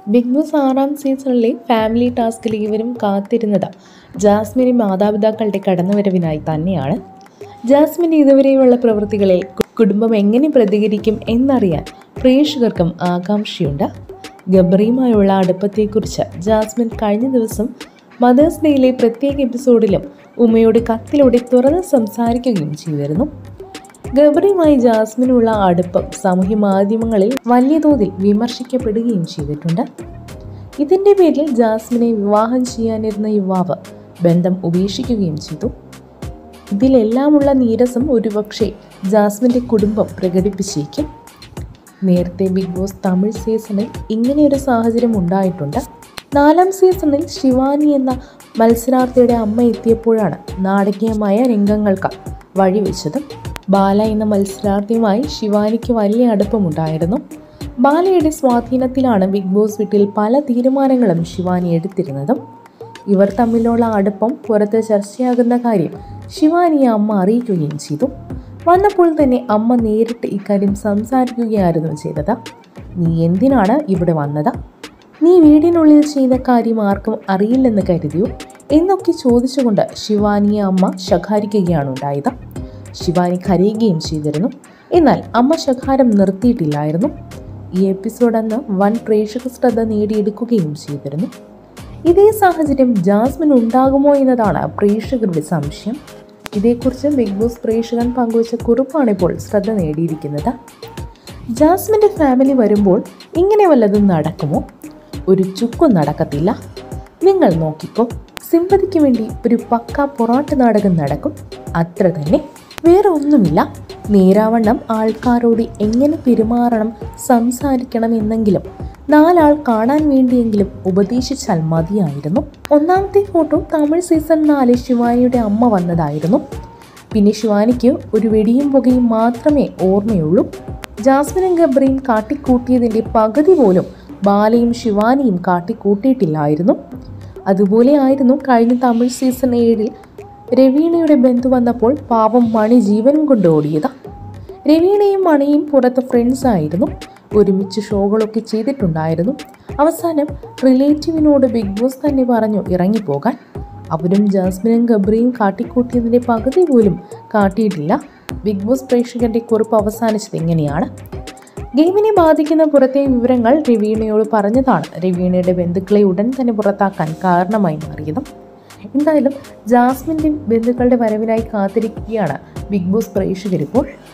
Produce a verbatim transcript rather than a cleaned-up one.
Big boss ആറാം സീസണിലെ family ടാസ്കിൽ ഇവരും കാത്തിരുന്നത് ജാസ്മിനി മാതാപിതാക്കളുടെ കടന്നുവരവിനായി തന്നെയാണ്. ജാസ്മിൻ ഇതുവരെയുള്ള പ്രവൃത്തികളിൽ കുടുംബം എങ്ങനെ പ്രതികരിക്കും എന്നറിയാൻ പ്രേക്ഷകർക്കും ആകാംക്ഷയുണ്ട്. ഗബ്രിയുമായുള്ള അടുപ്പത്തെക്കുറിച്ച് ജാസ്മിൻ കഴിഞ്ഞ ദിവസം മദേഴ്സ് ഡേയിലെ പ്രത്യേക എപ്പിസോഡിലും ഉമ്മയോട് കത്തിലൂടെ തുറന്ന് സംസാരിക്കുകയും ചെയ്തിരുന്നു. ഗബ്രിയുമായി ജാസ്മിനുള്ള അടുപ്പം സാമൂഹ്യ മാധ്യമങ്ങളിൽ വലിയ തോതിൽ വിമർശിക്കപ്പെടുകയും ചെയ്തിട്ടുണ്ട്. ഇതിൻ്റെ പേരിൽ ജാസ്മിനെ വിവാഹം ചെയ്യാനിരുന്ന യുവാവ് ബന്ധം ഉപേക്ഷിക്കുകയും ചെയ്തു. ഇതിലെല്ലാമുള്ള നീരസം ഒരുപക്ഷെ ജാസ്മിൻ്റെ കുടുംബം പ്രകടിപ്പിച്ചേക്കും. നേരത്തെ ബിഗ് ബോസ് തമിഴ് സീസണിൽ ഇങ്ങനെയൊരു സാഹചര്യം ഉണ്ടായിട്ടുണ്ട്. നാലാം സീസണിൽ ശിവാനി എന്ന മത്സരാർത്ഥിയുടെ അമ്മ എത്തിയപ്പോഴാണ് നാടകീയമായ രംഗങ്ങൾക്ക് വഴിവെച്ചത്. ബാല എന്ന മത്സരാർത്ഥിയുമായി ശിവാനിക്ക് വലിയ അടുപ്പമുണ്ടായിരുന്നു. ബാലയുടെ സ്വാധീനത്തിലാണ് ബിഗ് ബോസ് വീട്ടിൽ പല തീരുമാനങ്ങളും ശിവാനി എടുത്തിരുന്നതും. ഇവർ തമ്മിലുള്ള അടുപ്പം പുറത്ത് ചർച്ചയാകുന്ന കാര്യം ശിവാനിയെ അമ്മ അറിയിക്കുകയും ചെയ്തു. വന്നപ്പോൾ തന്നെ അമ്മ നേരിട്ട് ഇക്കാര്യം സംസാരിക്കുകയായിരുന്നു ചെയ്തത്. നീ എന്തിനാണ് ഇവിടെ വന്നത്? നീ വീടിനുള്ളിൽ ചെയ്ത കാര്യം ആർക്കും അറിയില്ലെന്ന് കരുതിയോ എന്നൊക്കെ ചോദിച്ചുകൊണ്ട് ശിവാനിയെ അമ്മ ശകാരിക്കുകയാണ് ഉണ്ടായത്. ശിവാനി കരയുകയും ചെയ്തിരുന്നു. എന്നാൽ അമ്മ ശകാരം നിർത്തിയിട്ടില്ലായിരുന്നു. ഈ എപ്പിസോഡ് അന്ന് വൻ പ്രേക്ഷക ശ്രദ്ധ നേടിയെടുക്കുകയും ചെയ്തിരുന്നു. ഇതേ സാഹചര്യം ജാസ്മിൻ ഉണ്ടാകുമോ എന്നതാണ് പ്രേക്ഷകരുടെ സംശയം. ഇതേക്കുറിച്ച് ബിഗ് ബോസ് പ്രേക്ഷകൻ പങ്കുവച്ച കുറിപ്പാണിപ്പോൾ ശ്രദ്ധ നേടിയിരിക്കുന്നത്. ജാസ്മിൻ്റെ ഫാമിലി വരുമ്പോൾ ഇങ്ങനെ വല്ലതും നടക്കുമോ? ഒരു ചുക്കും നടക്കത്തില്ല. നിങ്ങൾ നോക്കിക്കോ, സിമ്പതിക്ക് വേണ്ടി ഒരു പക്ക പൊറാട്ട് നാടകം നടക്കും, അത്ര തന്നെ, വേറെ ഒന്നുമില്ല. നേരാവണ്ണം ആൾക്കാരോട് എങ്ങനെ പെരുമാറണം, സംസാരിക്കണം എന്നെങ്കിലും നാലാൾ കാണാൻ വേണ്ടിയെങ്കിലും ഉപദേശിച്ചാൽ മതിയായിരുന്നു. ഒന്നാമത്തെ ഫോട്ടോ തമിഴ് സീസൺ നാല് ശിവാനിയുടെ അമ്മ വന്നതായിരുന്നു. പിന്നെ ശിവാനിക്ക് ഒരു വെടിയും പുകയും മാത്രമേ ഓർമ്മയുള്ളൂ. ജാസ്മിനും ഗബ്രിയും കാട്ടിക്കൂട്ടിയതിൻ്റെ പകുതി പോലും ബാലയും ശിവാനിയും കാട്ടിക്കൂട്ടിയിട്ടില്ലായിരുന്നു. അതുപോലെ ആയിരുന്നു കഴിഞ്ഞ തമിഴ് സീസൺ ഏഴിൽ രവീണയുടെ ബന്ധു വന്നപ്പോൾ പാവം മണി ജീവനും കൊണ്ട് ഓടിയത്. രവീണയും മണിയും പുറത്ത് ഫ്രണ്ട്സ് ആയിരുന്നു. ഒരുമിച്ച് ഷോകളൊക്കെ ചെയ്തിട്ടുണ്ടായിരുന്നു. അവസാനം റിലേറ്റീവിനോട് ബിഗ് ബോസ് തന്നെ പറഞ്ഞു ഇറങ്ങിപ്പോകാൻ. അവരും ജാസ്മിനും ഗബ്രിയും കാട്ടിക്കൂട്ടിയതിൻ്റെ പകുതി പോലും കാട്ടിയിട്ടില്ല. ബിഗ് ബോസ് പ്രേക്ഷകന്റെ കുറിപ്പ് അവസാനിച്ചത് എങ്ങനെയാണ്? ഗെയിമിനെ ബാധിക്കുന്ന പുറത്തെ വിവരങ്ങൾ രവീണയോട് പറഞ്ഞതാണ് രവീണയുടെ ബന്ധുക്കളെ ഉടൻ തന്നെ പുറത്താക്കാൻ കാരണമായി മാറിയതും. എന്തായാലും ജാസ്മിൻ്റെ ബന്ധുക്കളുടെ വരവിനായി കാത്തിരിക്കുകയാണ് ബിഗ് ബോസ് പ്രേക്ഷകരിപ്പോൾ.